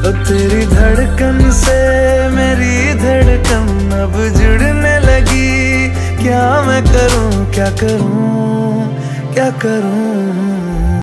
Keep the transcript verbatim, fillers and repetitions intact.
तेरी धड़कन से मेरी धड़कन अब जुड़ने लगी। क्या मैं करूं क्या करूं क्या करूं।